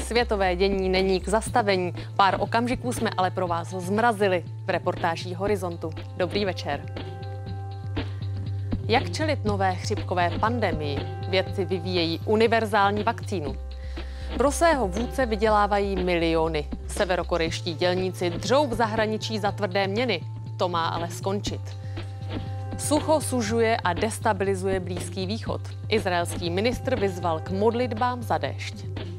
Světové dění není k zastavení. Pár okamžiků jsme ale pro vás zmrazili v reportáží Horizontu. Dobrý večer. Jak čelit nové chřipkové pandemii? Vědci vyvíjejí univerzální vakcínu. Pro svého vůdce vydělávají miliony. Severokorejští dělníci dřou v zahraničí za tvrdé měny. To má ale skončit. Sucho sužuje a destabilizuje Blízký východ. Izraelský ministr vyzval k modlitbám za déšť.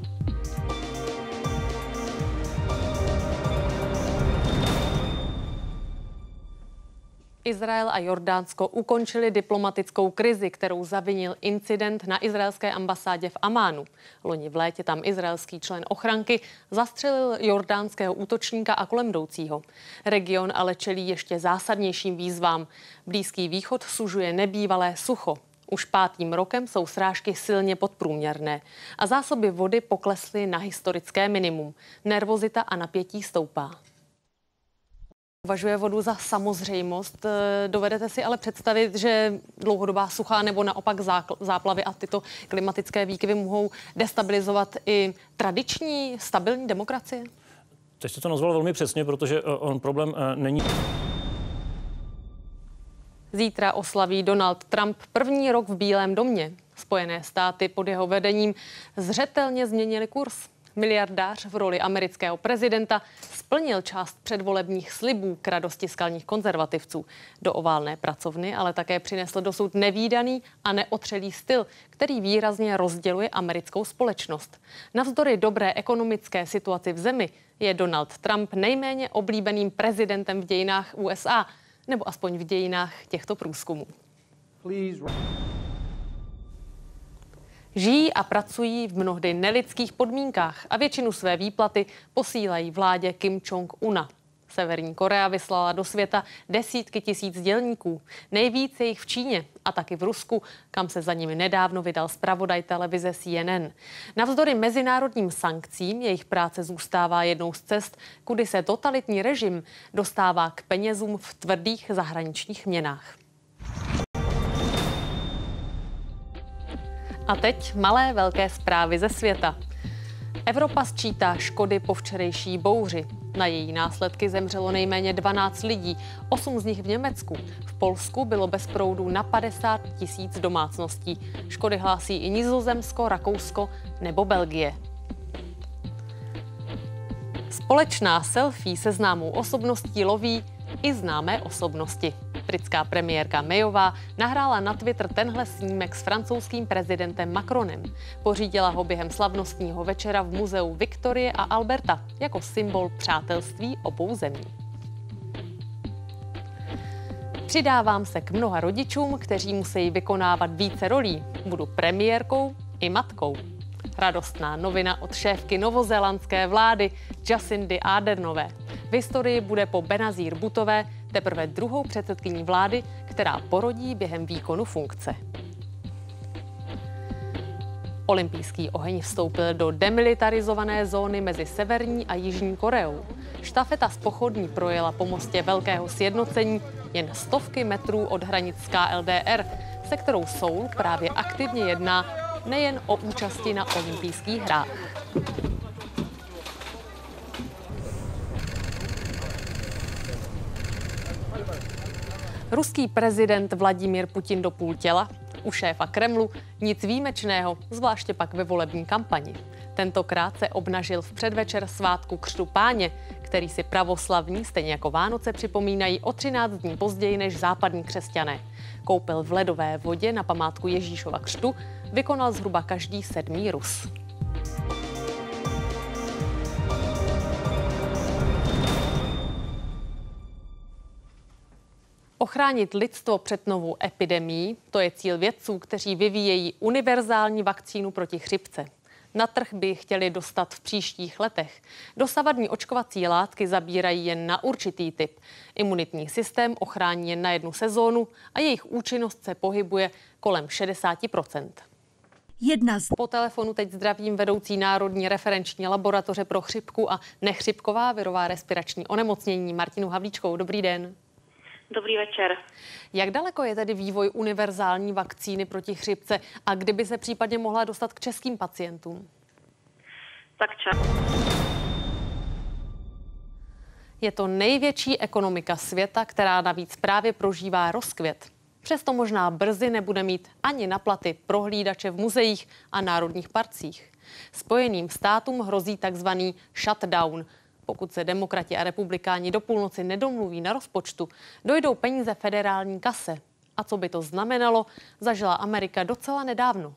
Izrael a Jordánsko ukončili diplomatickou krizi, kterou zavinil incident na izraelské ambasádě v Amánu. Loni v létě tam izraelský člen ochranky zastřelil jordánského útočníka a kolem jdoucího. Region ale čelí ještě zásadnějším výzvám. Blízký východ sužuje nebývalé sucho. Už 5. rokem jsou srážky silně podprůměrné a zásoby vody poklesly na historické minimum. Nervozita a napětí stoupá. Považuje vodu za samozřejmost. Dovedete si ale představit, že dlouhodobá suchá nebo naopak záplavy a tyto klimatické výkyvy mohou destabilizovat i tradiční stabilní demokracie? Teď jste to nazval velmi přesně, protože on problém není. Zítra oslaví Donald Trump první rok v Bílém domě. Spojené státy pod jeho vedením zřetelně změnili kurz. Miliardář v roli amerického prezidenta splnil část předvolebních slibů k radosti skalních konzervativců. Do oválné pracovny ale také přinesl dosud nevídaný a neotřelý styl, který výrazně rozděluje americkou společnost. Navzdory dobré ekonomické situaci v zemi je Donald Trump nejméně oblíbeným prezidentem v dějinách USA, nebo aspoň v dějinách těchto průzkumů. Žijí a pracují v mnohdy nelidských podmínkách a většinu své výplaty posílají vládě Kim Jong-una. Severní Korea vyslala do světa desítky tisíc dělníků. Nejvíc je jich v Číně a taky v Rusku, kam se za nimi nedávno vydal zpravodaj televize CNN. Navzdory mezinárodním sankcím jejich práce zůstává jednou z cest, kudy se totalitní režim dostává k penězům v tvrdých zahraničních měnách. A teď malé velké zprávy ze světa. Evropa sčítá škody po včerejší bouři. Na její následky zemřelo nejméně 12 lidí, 8 z nich v Německu. V Polsku bylo bez proudu na 50 000 domácností. Škody hlásí i Nizozemsko, Rakousko nebo Belgie. Společná selfie se známou osobností loví i známé osobnosti. Britská premiérka Mayová nahrála na Twitter tenhle snímek s francouzským prezidentem Macronem. Pořídila ho během slavnostního večera v muzeu Viktorie a Alberta jako symbol přátelství obou zemí. Přidávám se k mnoha rodičům, kteří musí vykonávat více rolí. Budu premiérkou i matkou. Radostná novina od šéfky novozélandské vlády Jacindy Ardernové. V historii bude po Benazír Bhutové teprve druhou předsedkyní vlády, která porodí během výkonu funkce. Olympijský oheň vstoupil do demilitarizované zóny mezi Severní a Jižní Koreou. Štafeta z pochodní projela po mostě Velkého sjednocení jen stovky metrů od hranic KLDR, se kterou Soul právě aktivně jedná nejen o účasti na olympijských hrách. Ruský prezident Vladimír Putin do půl těla, u šéfa Kremlu nic výjimečného, zvláště pak ve volební kampani. Tentokrát se obnažil v předvečer svátku Křtu Páně, který si pravoslavní, stejně jako Vánoce, připomínají o 13 dní později než západní křesťané. Koupel v ledové vodě na památku Ježíšova křtu vykonal zhruba každý 7. Rus. Ochránit lidstvo před novou epidemií, to je cíl vědců, kteří vyvíjejí univerzální vakcínu proti chřipce. Na trh by ji chtěli dostat v příštích letech. Dosavadní očkovací látky zabírají jen na určitý typ. Imunitní systém ochrání jen na jednu sezónu a jejich účinnost se pohybuje kolem 60%. Po telefonu teď zdravím vedoucí Národní referenční laboratoře pro chřipku a nechřipková virová respirační onemocnění Martinu Havlíčkovou. Dobrý den. Dobrý večer. Jak daleko je tedy vývoj univerzální vakcíny proti chřipce a kdyby se případně mohla dostat k českým pacientům? Tak čas. Je to největší ekonomika světa, která navíc právě prožívá rozkvět. Přesto možná brzy nebude mít ani na platy prohlídače v muzeích a národních parcích. Spojeným státům hrozí takzvaný shutdown. Pokud se demokrati a republikáni do půlnoci nedomluví na rozpočtu, dojdou peníze federální kase. A co by to znamenalo, zažila Amerika docela nedávno.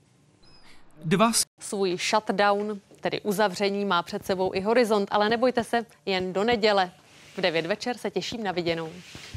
Svůj shutdown, tedy uzavření, má před sebou i horizont, ale nebojte se, jen do neděle. V 9 večer se těším na viděnou.